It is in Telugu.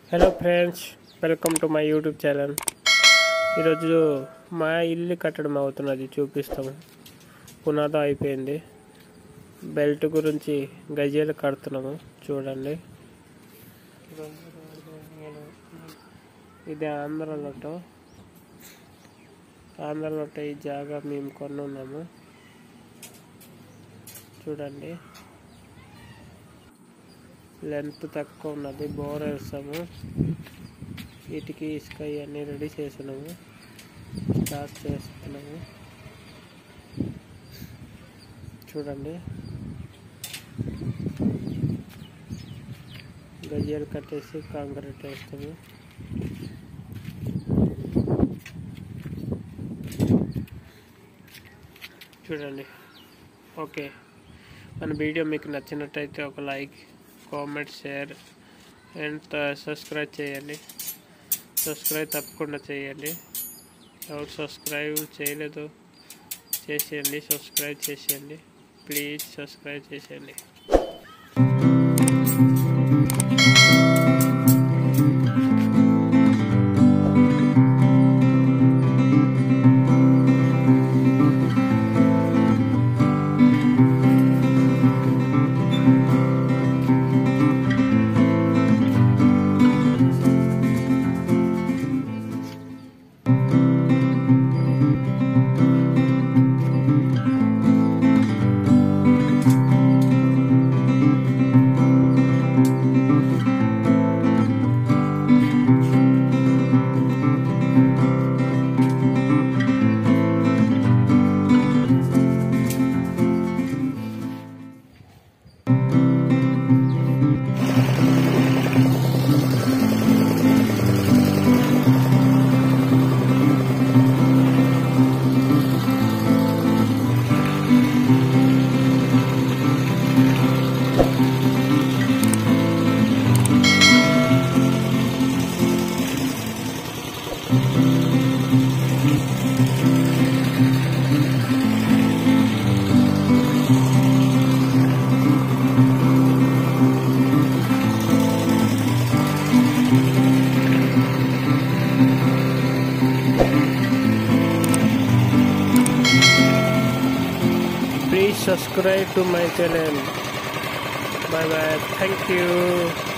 Hello friends, welcome to my YouTube channel. ఈరోజు మా ఇల్లు కట్టడం అవుతున్నది చూపిస్తాము. పునాది అయిపోయింది. బెల్ట్ గురించి గజేలు కడుతున్నాము చూడండి. ఇది ఆంధ్రలో ఈ జాగా మేము కొనున్నాము చూడండి. లెంత్ తక్కువ ఉన్నది. బోర్ వేస్తాము. వీటికి ఇసుక ఇవన్నీ రెడీ చేసినాము. స్టార్ట్ చేస్తున్నాము చూడండి. గజాలు కట్టేసి కాంక్రీట్ వేస్తాము. చూడండి. ఓకే, మన వీడియో మీకు నచ్చినట్టయితే ఒక like, comment, share and subscribe చేయండి. సబ్స్క్రైబ్ తప్పకుండా చేయండి. ఎవరు సబ్స్క్రైబ్ చేయలేదు చేసేయండి. సబ్స్క్రైబ్ చేసేయండి. ప్లీజ్ సబ్స్క్రైబ్ చేసేయండి. Please subscribe to my channel. Bye bye. Thank you.